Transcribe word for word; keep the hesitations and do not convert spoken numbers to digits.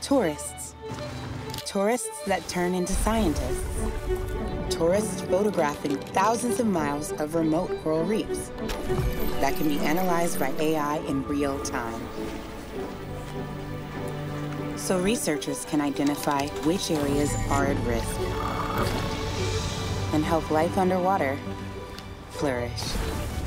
Tourists. Tourists that turn into scientists. Tourists photographing thousands of miles of remote coral reefs that can be analyzed by A I in real time. So researchers can identify which areas are at risk and help life underwater flourish.